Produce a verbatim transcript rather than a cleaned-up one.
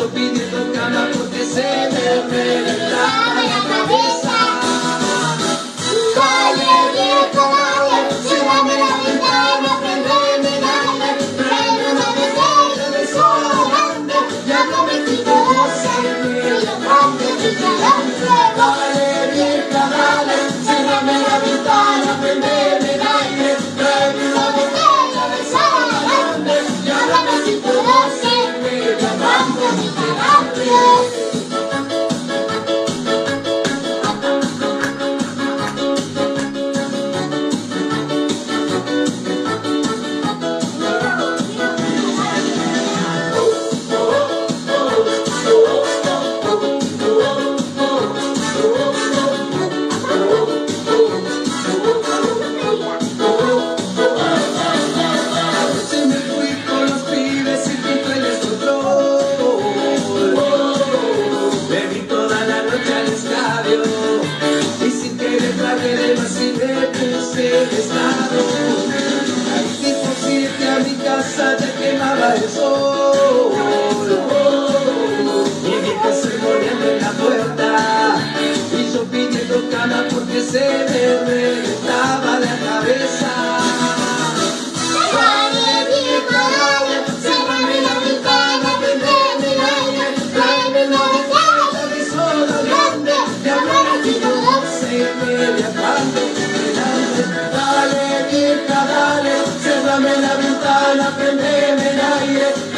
yo pidiendo cama porque se me reventaba la cabeza. Dale viejo, dale, ciérrame la ventana, prendeme el aire, tráeme una botella de desodorante, ya no me quito doce, pero grande, vigilante. Dale vieja, dale, ciérrame la ventana, prendeme el aire, tráeme una botella de desodorante, ya no me quito doce, pero grande, vigilante. Ya quemaba el sol, mi vieja se moría en la puerta y yo pidiendo cama porque se me reventaba la cabeza. Dale viejo, dale, ciérrame la ventana, prendeme el aire, tráeme una botella de desodorante, ya no me quito doce, media cuando dale vieja, dale, ciérrame la ventana, prendeme el aire.